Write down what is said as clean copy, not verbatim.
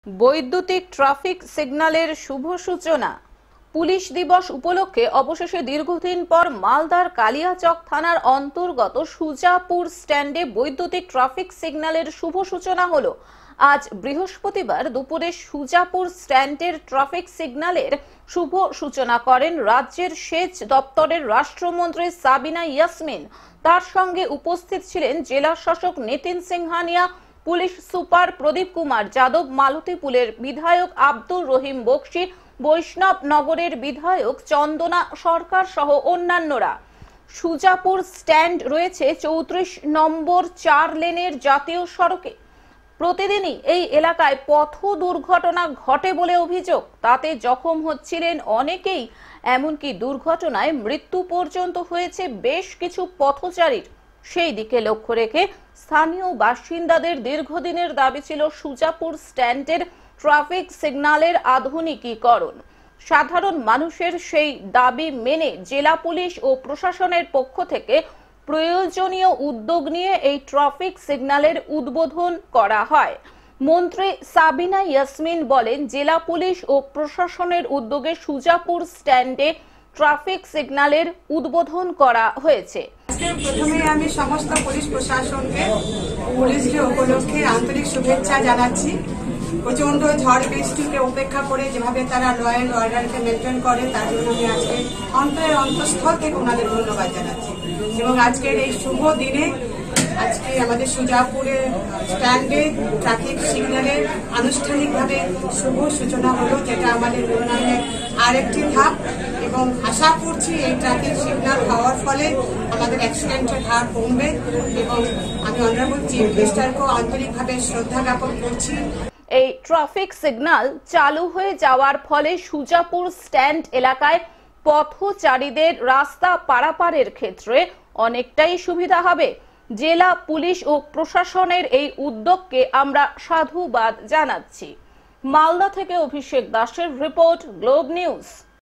বৈদ্যুতিক ট্রাফিক সিগন্যালের শুভ সূচনা। পুলিশ দিবস উপলক্ষে অবশেষে দীর্ঘদিন পর মালদার কালিয়াচক থানার অন্তর্গত সুজাপুর স্ট্যান্ডে বৈদ্যুতিক ট্রাফিক সিগন্যালের শুভ সূচনা হলো। আজ বৃহস্পতিবার দুপুরে সুজাপুর স্ট্যান্ডের ট্রাফিক সিগন্যালের শুভ সূচনা করেন রাজ্যের সেচ দপ্তরের রাষ্ট্রমন্ত্রী সাবিনা ইয়াসমিন। তার সঙ্গে উপস্থিত ছিলেন জেলা শাসক নিতিন সিংহানিয়া, পুলিশ সুপার প্রদীপ কুমার যাদব, মালতীপুরের বিধায়ক আব্দুর রহিম বক্সি, বৈষ্ণব নগরের বিধায়ক চন্দনা সরকার সহ অন্যান্যরা। সুজাপুর স্ট্যান্ড রয়েছে 34 নম্বর 4 লেনের জাতীয় সড়কে। প্রতিদিনই এই এলাকায় পথ দুর্ঘটনা ঘটে বলে অভিযোগ। তাতে জখম হচ্ছিলেন অনেকেই, এমনকি দুর্ঘটনায় মৃত্যু পর্যন্ত হয়েছে বেশ কিছু পথচারীর। সেই দিকে লক্ষ্য রেখে স্থানীয় বাসিন্দাদের দীর্ঘদিনের দাবি ছিল সুজাপুর স্ট্যান্ডের ট্রাফিক সিগন্যালের আধুনিকীকরণ। সাধারণ মানুষের সেই দাবি মেনে জেলা পুলিশ ও প্রশাসনের পক্ষ থেকে প্রয়োজনীয় উদ্যোগ নিয়ে এই ট্রাফিক সিগন্যালের উদ্বোধন করা হয়। মন্ত্রী সাবিনা ইয়াসমিন বলেন, জেলা পুলিশ ও প্রশাসনের উদ্যোগে সুজাপুর স্ট্যান্ডে ট্রাফিক সিগন্যালের উদ্বোধন করা হয়েছে। প্রথমে আমি সমস্ত পুলিশ প্রশাসনকে পুলিশ ডে উপলক্ষে আন্তরিক শুভেচ্ছা জানাচ্ছি। প্রচন্ড ঝড় বৃষ্টিকে উপেক্ষা করে যেভাবে তারা ল অ্যান্ড অর্ডারকে মেনটেন করে, তার জন্য আমি আজকে অন্তরের অন্তঃস্থল থেকে ওনাদের ধন্যবাদ জানাচ্ছি। এবং আজকের এই শুভ দিনে আজকে আমাদের সুজাপুরের স্ট্যান্ডে ট্রাফিক সিগন্যালের আনুষ্ঠানিকভাবে শুভ সূচনা হলো, যেটা আমাদের উন্নয়নের আরেকটি ধাপ। এবং আশা করছি এই ট্রাফিক সিগন্যাল হওয়ার ফলে আমাদের অ্যাক্সিডেন্টের হার কমবে। এবং আমি অনারেবল চিফ মিনিস্টারকেও আন্তরিকভাবে শ্রদ্ধা জ্ঞাপন করছি। এই ট্রাফিক সিগন্যাল চালু হয়ে যাওয়ার ফলে সুজাপুর স্ট্যান্ড এলাকায় পথচারীদের রাস্তা পারাপারের ক্ষেত্রে অনেকটাই সুবিধা হবে। জেলা পুলিশ ও প্রশাসনের এই উদ্যোগকে আমরা সাধুবাদ জানাচ্ছি। মালদা থেকে অভিষেক দাসের রিপোর্ট, গ্লোব নিউজ।